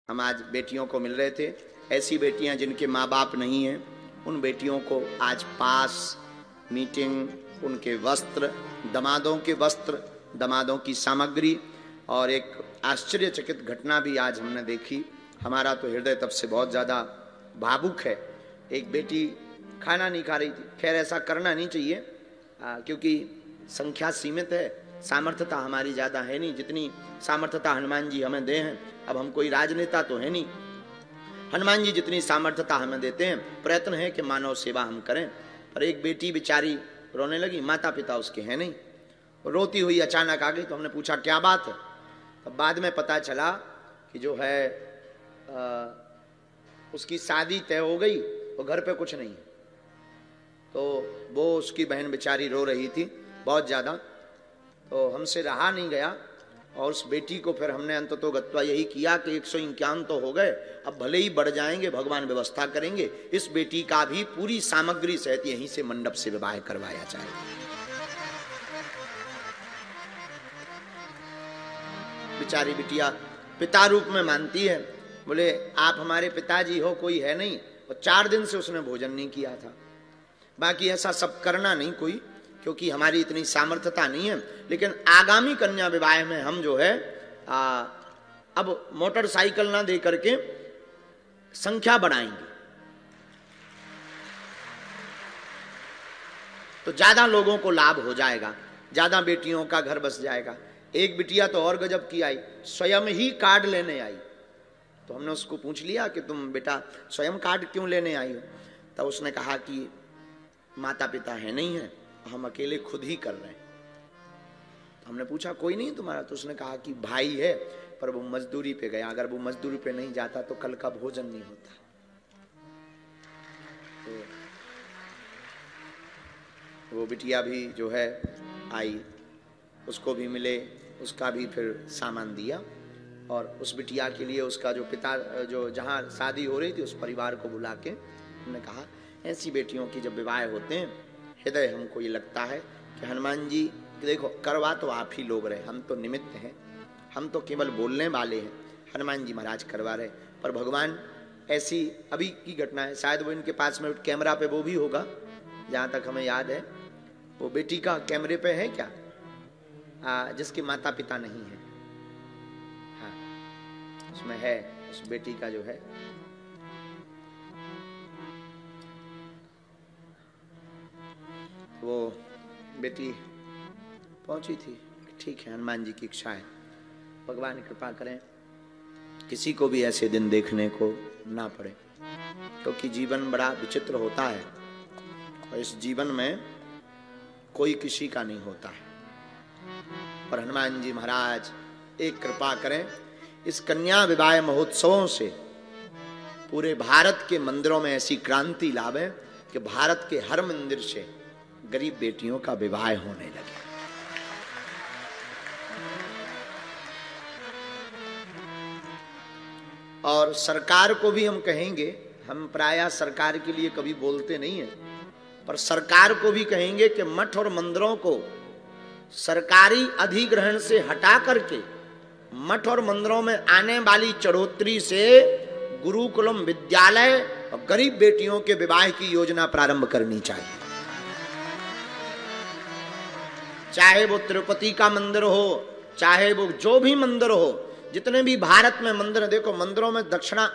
हम आज बेटियों को मिल रहे थे। ऐसी बेटियां जिनके माँ बाप नहीं हैं, उन बेटियों को आज पास, मीटिंग, उनके वस्त्र, दामादों के वस्त्र, दामादों की सामग्री, और एक आश्चर्यचकित घटना भी आज हमने देखी। हमारा तो हृदय तब से बहुत ज़्यादा भावुक है। एक बेटी खाना नहीं खा रही थी। खैर ऐसा करना नहीं चाहिए, क्योंकि संख्या सीमित है, सामर्थ्यता हमारी ज़्यादा है नहीं। जितनी सामर्थ्यता हनुमान जी हमें दे हैं, अब हम कोई राजनेता तो है नहीं, हनुमान जी जितनी सामर्थ्यता हमें देते हैं, प्रयत्न है कि मानव सेवा हम करें। पर एक बेटी बेचारी रोने लगी, माता पिता उसके हैं नहीं, रोती हुई अचानक आ गई। तो हमने पूछा क्या बात है। तब बाद में पता चला कि जो है उसकी शादी तय हो गई और घर पे कुछ नहीं है। तो वो उसकी बहन बेचारी रो रही थी बहुत ज़्यादा। तो हमसे रहा नहीं गया और उस बेटी को फिर हमने अंततोगत्वा यही किया कि 151 तो हो गए, अब भले ही बढ़ जाएंगे, भगवान व्यवस्था करेंगे। इस बेटी का भी पूरी सामग्री सहित यहीं से मंडप से विवाह करवाया जाए। बेचारी बिटिया पिता रूप में मानती है, बोले आप हमारे पिताजी हो, कोई है नहीं। और 4 दिन से उसने भोजन नहीं किया था। बाकी ऐसा सब करना नहीं कोई, क्योंकि हमारी इतनी सामर्थ्यता नहीं है। लेकिन आगामी कन्या विवाह में हम जो है अब मोटरसाइकिल ना दे करके संख्या बढ़ाएंगे, तो ज्यादा लोगों को लाभ हो जाएगा, ज्यादा बेटियों का घर बस जाएगा। एक बिटिया तो और गजब की आई, स्वयं ही कार्ड लेने आई। तो हमने उसको पूछ लिया कि तुम बेटा स्वयं कार्ड क्यों लेने आई हो। तब उसने कहा कि माता पिता है नहीं है, हम अकेले खुद ही कर रहे हैं। तो हमने पूछा कोई नहीं तुम्हारा। तो उसने कहा कि भाई है, पर वो मजदूरी पे गया, अगर वो मजदूरी पे नहीं जाता तो कल का भोजन नहीं होता। तो वो बिटिया भी जो है आई, उसको भी मिले, उसका भी फिर सामान दिया। और उस बिटिया के लिए उसका जो पिता, जो जहाँ शादी हो रही थी, उस परिवार को बुला के हमने कहा ऐसी बेटियों की जब विवाह होते हैं, हृदय हमको ये लगता है कि हनुमान जी देखो, करवा तो आप ही लोग रहे, हम तो निमित्त हैं, हम तो केवल बोलने वाले हैं। हनुमान जी महाराज करवा रहे, पर भगवान ऐसी अभी की घटना है, शायद वो इनके पास में कैमरा पे वो भी होगा, जहाँ तक हमें याद है वो बेटी का कैमरे पे है क्या, जिसके माता पिता नहीं है। हाँ उसमें है, उस बेटी का जो है वो बेटी पहुंची थी। ठीक है, हनुमान जी की इच्छा है, भगवान कृपा करें किसी को भी ऐसे दिन देखने को ना पड़े, क्योंकि जीवन बड़ा विचित्र होता है और इस जीवन में कोई किसी का नहीं होता है। और हनुमान जी महाराज एक कृपा करें, इस कन्या विवाह महोत्सवों से पूरे भारत के मंदिरों में ऐसी क्रांति लावे कि भारत के हर मंदिर से गरीब बेटियों का विवाह होने लगे। और सरकार को भी हम कहेंगे, हम प्रायः सरकार के लिए कभी बोलते नहीं है, पर सरकार को भी कहेंगे कि मठ और मंदिरों को सरकारी अधिग्रहण से हटा करके मठ और मंदिरों में आने वाली चढ़ोतरी से गुरुकुलम विद्यालय और गरीब बेटियों के विवाह की योजना प्रारंभ करनी चाहिए। चाहे वो तिरुपति का मंदिर हो, चाहे वो जो भी मंदिर हो, जितने भी भारत में मंदिर, देखो मंदिरों में दक्षिणा